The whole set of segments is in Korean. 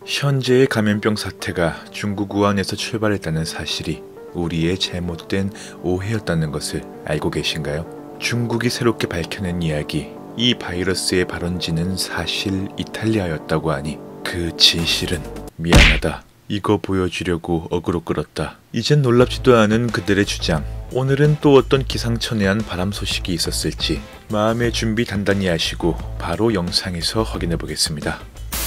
현재의 감염병 사태가 중국 우한에서 출발했다는 사실이 우리의 잘못된 오해였다는 것을 알고 계신가요? 중국이 새롭게 밝혀낸 이야기, 이 바이러스의 발원지는 사실 이탈리아였다고 하니 그 진실은 미안하다, 이거 보여주려고 어그로 끌었다, 이젠 놀랍지도 않은 그들의 주장. 오늘은 또 어떤 기상천외한 바람 소식이 있었을지 마음의 준비 단단히 하시고 바로 영상에서 확인해 보겠습니다.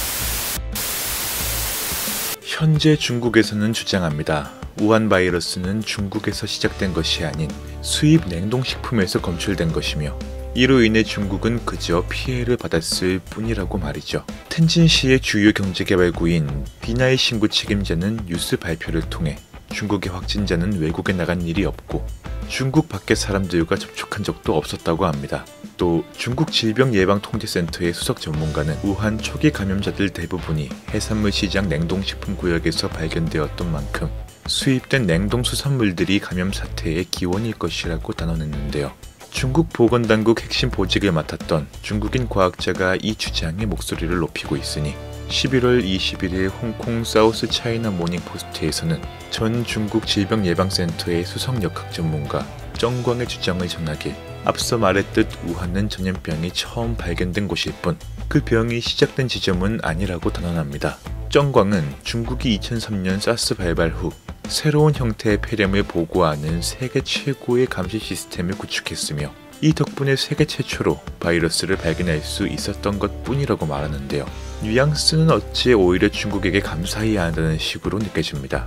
현재 중국에서는 주장합니다. 우한 바이러스는 중국에서 시작된 것이 아닌 수입 냉동식품에서 검출된 것이며 이로 인해 중국은 그저 피해를 받았을 뿐이라고 말이죠. 텐진시의 주요 경제개발구인 비나이 신구 책임자는 뉴스 발표를 통해 중국의 확진자는 외국에 나간 일이 없고 중국 밖의 사람들과 접촉한 적도 없었다고 합니다. 또 중국 질병예방통제센터의 수석 전문가는 우한 초기 감염자들 대부분이 해산물 시장 냉동식품 구역에서 발견되었던 만큼 수입된 냉동수산물들이 감염 사태의 기원일 것이라고 단언했는데요. 중국 보건당국 핵심 보직을 맡았던 중국인 과학자가 이 주장에 목소리를 높이고 있으니 11월 21일 홍콩 사우스 차이나 모닝포스트에서는 전 중국 질병예방센터의 수석 역학 전문가 정광의 주장을 전하길 앞서 말했듯 우한은 전염병이 처음 발견된 곳일 뿐 그 병이 시작된 지점은 아니라고 단언합니다. 정광은 중국이 2003년 사스 발발 후 새로운 형태의 폐렴을 보고하는 세계 최고의 감시 시스템을 구축했으며 이 덕분에 세계 최초로 바이러스를 발견할 수 있었던 것 뿐이라고 말하는데요. 뉘앙스는 어찌 오히려 중국에게 감사해야 한다는 식으로 느껴집니다.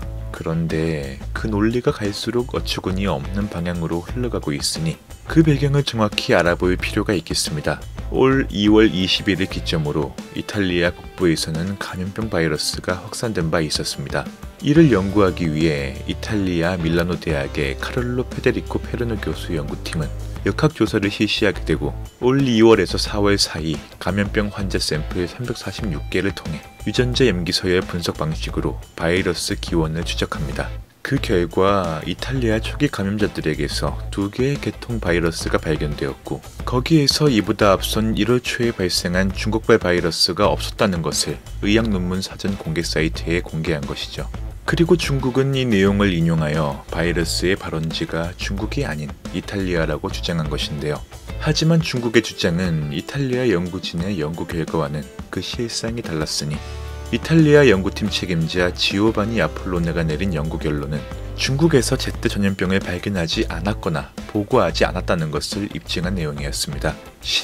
그런데 그 논리가 갈수록 어처구니 없는 방향으로 흘러가고 있으니 그 배경을 정확히 알아볼 필요가 있겠습니다. 올 2월 21일 기점으로 이탈리아 북부에서는 감염병 바이러스가 확산된 바 있었습니다. 이를 연구하기 위해 이탈리아 밀라노 대학의 카를로 페데리코 페르노 교수 연구팀은 역학조사를 실시하게 되고 올 2월에서 4월 사이 감염병 환자 샘플 346개를 통해 유전자 염기 서열 분석 방식으로 바이러스 기원을 추적합니다. 그 결과 이탈리아 초기 감염자들에게서 2개의 계통 바이러스가 발견되었고 거기에서 이보다 앞선 1월 초에 발생한 중국발 바이러스가 없었다는 것을 의학 논문 사전 공개 사이트에 공개한 것이죠. 그리고 중국은 이 내용을 인용하여 바이러스의 발원지가 중국이 아닌 이탈리아라고 주장한 것인데요. 하지만 중국의 주장은 이탈리아 연구진의 연구 결과와는 그 실상이 달랐으니 이탈리아 연구팀 책임자 지오바니 아폴로네가 내린 연구 결론은 중국에서 제때 전염병을 발견하지 않았거나 보고하지 않았다는 것을 입증한 내용이었습니다.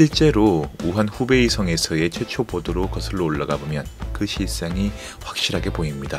실제로 우한 후베이 성에서의 최초 보도로 거슬러 올라가 보면 그 실상이 확실하게 보입니다.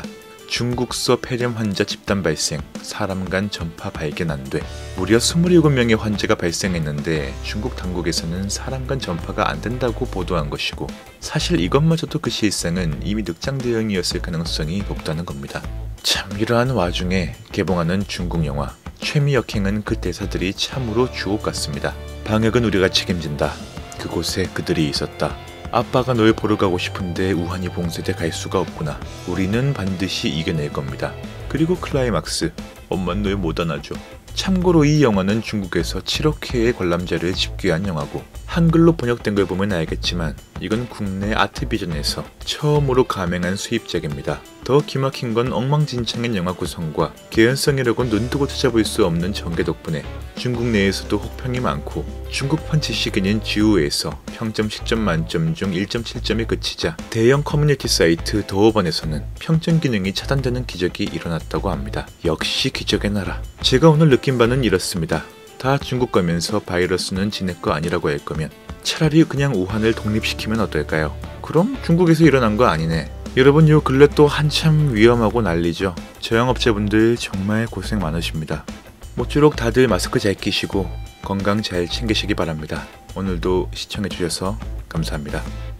중국서 폐렴 환자 집단 발생, 사람 간 전파 발견 안 돼. 무려 27명의 환자가 발생했는데 중국 당국에서는 사람 간 전파가 안 된다고 보도한 것이고 사실 이것마저도 그 실상은 이미 늑장 대응이었을 가능성이 높다는 겁니다. 참 이러한 와중에 개봉하는 중국 영화 최미 역행은 그 대사들이 참으로 주옥 같습니다. 방역은 우리가 책임진다. 그곳에 그들이 있었다. 아빠가 널 보러 가고 싶은데 우한이 봉쇄돼 갈 수가 없구나. 우리는 반드시 이겨낼 겁니다. 그리고 클라이막스, 엄만 널 못 안아줘. 참고로 이 영화는 중국에서 7억 회의 관람자를 집계한 영화고 한글로 번역된 걸 보면 알겠지만 이건 국내 아트비전에서 처음으로 감행한 수입작입니다. 더 기막힌 건 엉망진창인 영화 구성과 개연성이라곤 눈뜨고 찾아볼 수 없는 전개 덕분에 중국 내에서도 혹평이 많고 중국판 지식인인 지우에서 평점 10점 만점 중 1.7점에 그치자 대형 커뮤니티 사이트 더오번에서는 평점 기능이 차단되는 기적이 일어났다고 합니다. 역시 기적의 나라. 제가 오늘 느낀 바는 이렇습니다. 다 중국 거면서 바이러스는 지네 거 아니라고 할 거면 차라리 그냥 우한을 독립시키면 어떨까요? 그럼 중국에서 일어난 거 아니네. 여러분 요 근래 또 한참 위험하고 난리죠. 저영업자분들 정말 고생 많으십니다. 모쪼록 다들 마스크 잘 끼시고 건강 잘 챙기시기 바랍니다. 오늘도 시청해주셔서 감사합니다.